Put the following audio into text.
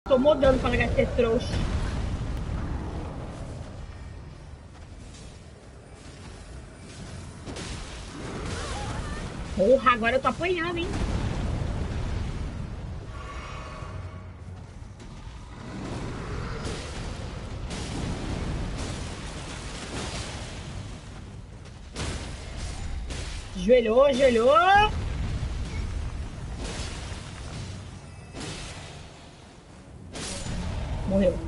Tomou dano pra largar de ser trouxa. Porra, agora eu tô apanhando, hein? Ajoelhou, ajoelhou. Morreu.